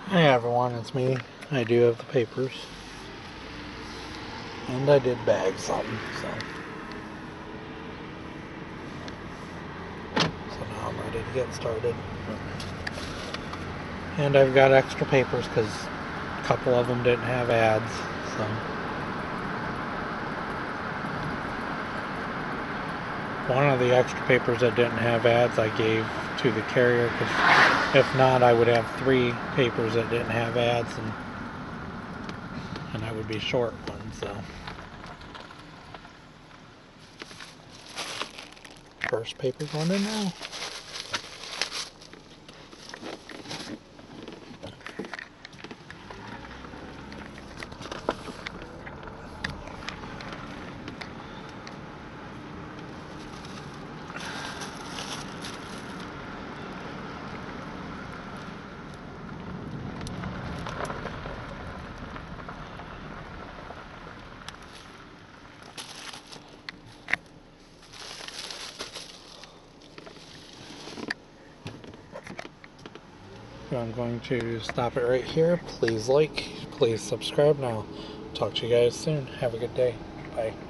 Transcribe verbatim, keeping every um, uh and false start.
Hey everyone, it's me. I do have the papers. And I did bag some, so. So now I'm ready to get started. And I've got extra papers because a couple of them didn't have ads, so. One of the extra papers that didn't have ads I gave to the carrier, because if not I would have three papers that didn't have ads, and and I would be short one, so. First paper going in now. I'm going to stop it right here. Please like, please subscribe. Now, talk to you guys soon. Have a good day. Bye.